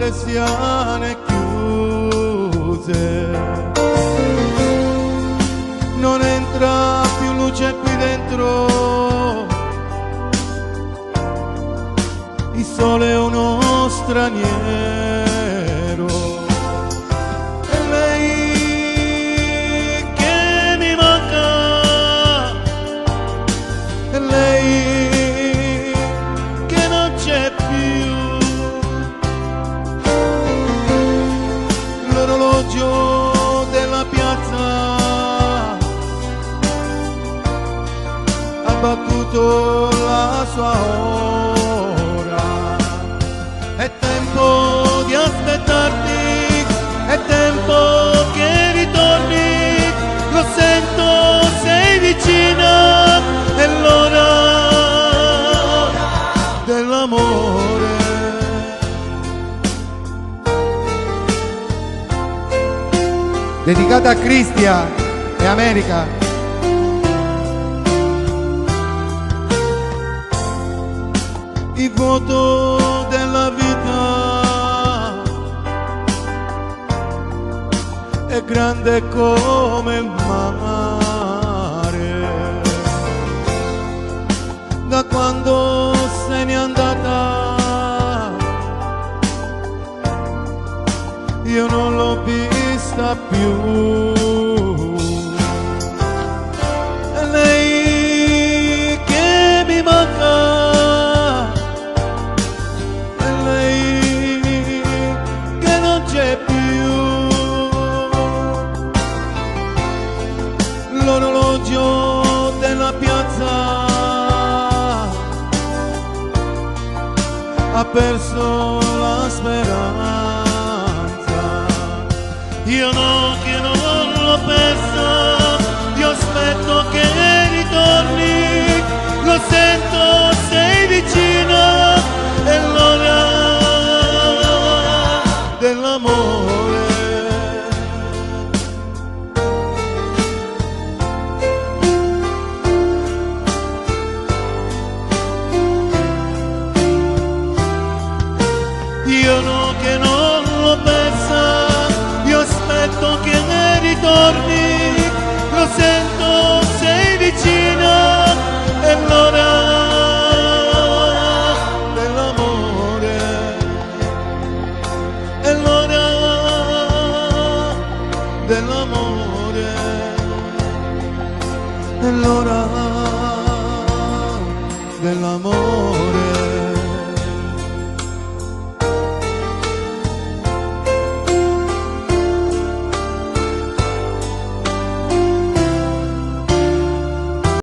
persiane chiuse, non entra più luce qui dentro, il sole è uno straniero, e lei che mi manca, e lei che non c'è più, l'orologio della piazza ha battuto la sua ora, è tempo di aspettarti, è tempo che ritorni, lo sento, sei vicina, è l'ora dell'amore. Dedicata a Cristia e America. Il vuoto della vita è grande come il mare, da quando se n'è andata io non l'ho vista più, e lei che mi manca, e lei che non c'è più, l'orologio della piazza ha perso la speranza. Io no, che non l'ho persa, io aspetto che ritorni, lo sento, sei vicina, è l'ora dell'amore. Io no, che non l'ho persa, io aspetto che ne ritorni, lo sento, sei vicina, è l'ora dell'amore, è l'ora dell'amore, è l'ora dell'amore.